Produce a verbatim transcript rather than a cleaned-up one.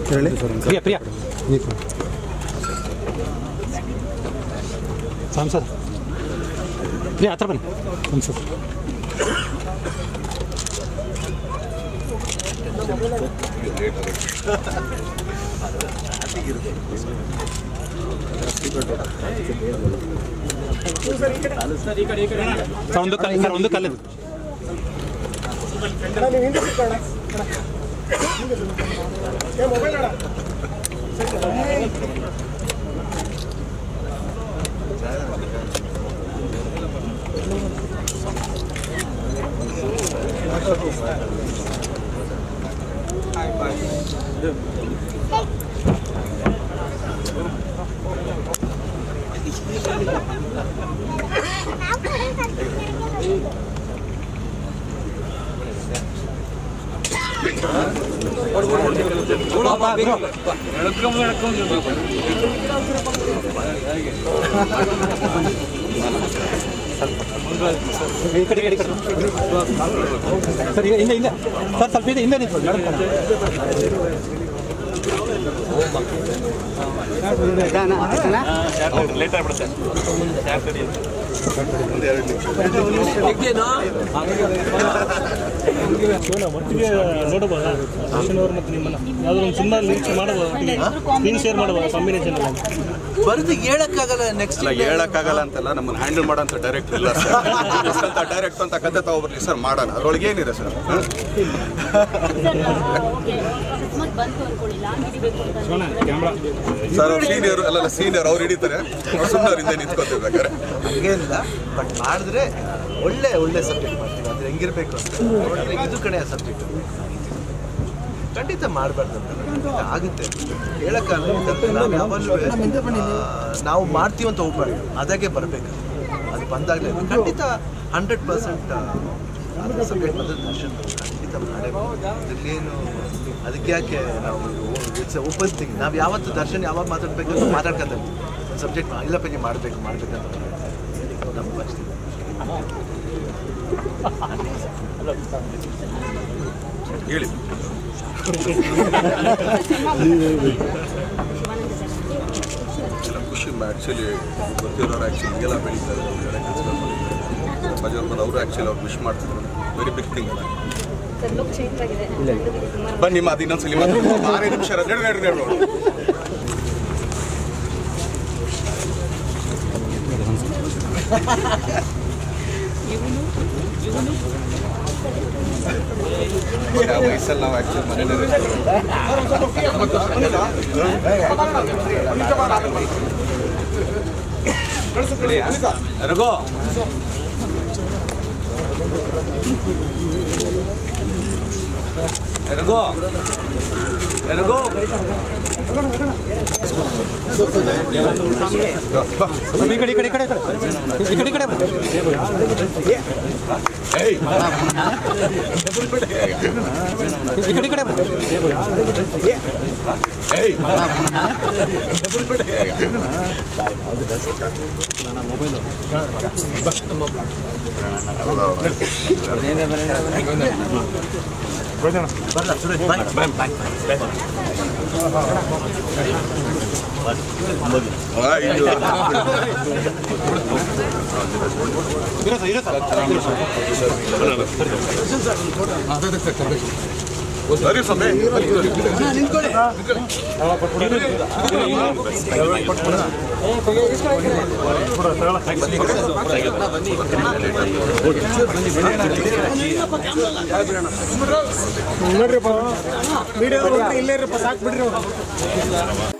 प्रिया प्रिया सांसद प्रिया हत्र बन्नी सांसद ಒಂದು ಕಲ್ಲು ಒಂದು ಕಲ್ಲು सर इंदे इंदे सर ಸ್ವಲ್ಪ ಇದೆ ಇಂದೆ ನಿಂತು ಲೇಟ್ ಆಗ್ಬಿಡುತ್ತೆ ನೋಡಬಹುದಾ ಅಶ್ವಿನವರು ಮತ್ತು ನಿಮ್ಮನ್ನ ಯಾವ್ದಾದ್ರು ಒಂದು ಸಿನಿಮಾ ನಿರೀಕ್ಷೆ ಮಾಡಬಹುದು ಸ್ಕ್ರೀನ್ ಶೇರ್ ಮಾಡಬಹುದು ಕಾಂಬಿನೇಷನ್ ಬರೆದು ಹೇಳಕ್ಕಾಗಲ್ಲ ನೆಕ್ಸ್ಟ್ ಇಲ್ಲ ಹೇಳಕ್ಕಾಗಲ್ಲ ಅಂತಲ್ಲ ನಮ್ಮನ್ನು ಹ್ಯಾಂಡಲ್ ಮಾಡೋಂಥ ಡೈರೆಕ್ಟರ್ ಇಲ್ಲ ಸರ್ ಅಂತ ಡೈರೆಕ್ಟ್ ಅಂತ ಕತೆ ತಗೊಬರ್ಲಿ ಸರ್ ಮಾಡೋಣ ಅದ್ರೊಳಗೆ ಏನಿದೆ ಸರ್ ಸರ್ ಅವ್ರು ಸೀನಿಯರ್ ಅಲ್ಲ ಸೀನಿಯರ್ ಅವ್ರು ಹಿಡಿತಾರೆ ಸುಮ್ಮನೆ ಹಿಂದೆ ನಿಂತ್ಕೊತಿರ್ಬೇಕಾರೆ ಹಂಗೇನಿಲ್ಲ ಬಟ್ ಮಾಡಿದ್ರೆ ಒಳ್ಳೆ ಒಳ್ಳೆ ಸಬ್ಜೆಕ್ಟ್ ಮಾಡ್ತೀವಿ ಅಂದ್ರೆ ಹೆಂಗಿರ್ಬೇಕು ಅಂತ ನೋಡಿದ್ರೆ ಇದು ಕಡೆ ಸಬ್ಜೆಕ್ಟ್ ಖಂಡಿತ ಮಾಡಬಾರ್ದು ಅಂತ ಆಗುತ್ತೆ ಹೇಳಕ್ಕಾಗಲ್ಲ ನಾವು ಯಾವಾಗಲೂ ನಾವು ಮಾಡ್ತೀವಿ ಅಂತ ಹೋಗ್ಬಾರ್ದು ಅದಾಗೆ ಬರಬೇಕು ಅದು ಬಂದಾಗಲೇ ಖಂಡಿತ ಹಂಡ್ರೆಡ್ ಪರ್ಸೆಂಟ್ ಸಬ್ಜೆಕ್ಟ್ ಬಂದರೆ ದರ್ಶನ್ ಖಂಡಿತ ಮಾಡೇ ಅದಕ್ಕೇನು ಅದಕ್ಕೆ ಯಾಕೆ ನಾವು ಇಟ್ಸ್ ಓಪನ್ ಥಿಂಗ್ ನಾವು ಯಾವತ್ತು ದರ್ಶನ್ ಯಾವಾಗ ಮಾತಾಡ್ಬೇಕು ಅಂತ ಮಾತಾಡ್ಕೊಂತ ಒಂದು ಸಬ್ಜೆಕ್ಟ್ ಇಲ್ಲಪ್ಪ ನೀವು ಮಾಡಬೇಕು ಮಾಡಬೇಕಂತ ನಮ್ಗೆ ಅಷ್ಟೇ ಹೇಳಿ ಖುಷಿ ಆ್ಯಕ್ಚುಲಿ ಗೊತ್ತಿರೋರು ಆ್ಯಕ್ಚುಲಿ ಎಲ್ಲ ಬೆಳೀತಾರೆ ಬಜಾರ್ ಅವರು ಆ್ಯಕ್ಚುಲಿ ಅವ್ರು ವಿಶ್ ಮಾಡ್ತಿದ್ರು ವೆರಿ ಬಿಗ್ ಥಿಂಗ್ ಅಲ್ಲ ಬನ್ನಿ ಮಾತು ಇನ್ನೊಂದ್ಸಲಿ ಮಾತು ಆರೇ ನಿಮಿಷ ನಡು ನಡು ನಡು ನೋಡಿ ಯಾವ ವಯಸ್ಸಲ್ಲಿ ನಾವು ಆ್ಯಕ್ಚುಲಿ ಮನೇಲಿ ರಘು ರಘು ರಘು ಈ ಕಡೆ ಈ ಕಡೆ ಈ ಕಡೆ ಈ ಕಡೆ ಈ ಕಡೆ ಈ ಕಡೆ ಬರಲ್ಲ ಸುರೇಶ್ ಬಾಯ್ ಬಾಯ್ ಬಾಯ್ ಸರಿ ಸಮಯ ನಿಂತ್ಕೊಳ್ಳಿ ನೋಡ್ರಿಪ್ಪ ವಿಡಿಯೋ ಇಲ್ಲೇ ಇರಪ್ಪ ಸಾಕು ಬಿಡ್ರಿ